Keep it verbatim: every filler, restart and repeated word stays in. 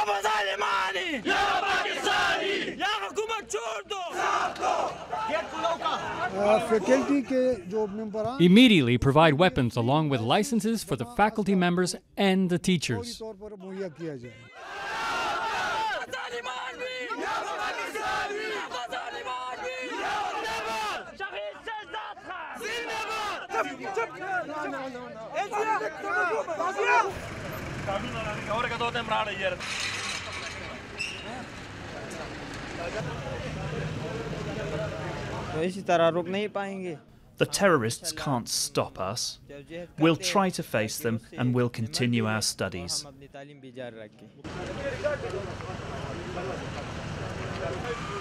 Immediately provide weapons along with licenses for the faculty members and the teachers. The terrorists can't stop us. We'll try to face them and we'll continue our studies.